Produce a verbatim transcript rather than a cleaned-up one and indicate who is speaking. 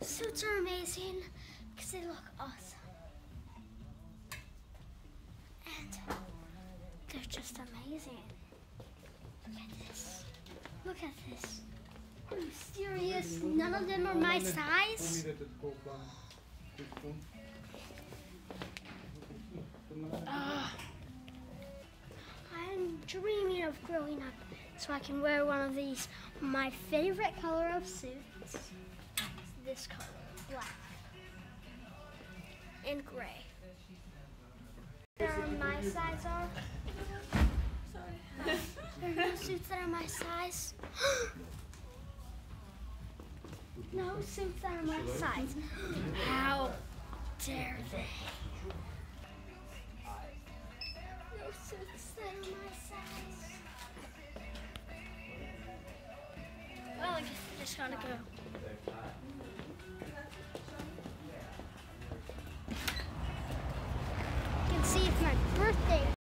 Speaker 1: Suits are amazing because they look awesome. And they're just amazing. Look at this. Look at this. Are you serious? None of them are my size? Uh, I'm dreaming of growing up so I can wear one of these. My favorite color of suits is this color, black and gray. There are my size are. Sorry. There are no suits that are my size. No suits that are my size. How dare they? No suits that are my size. Well, I guess I just gotta go.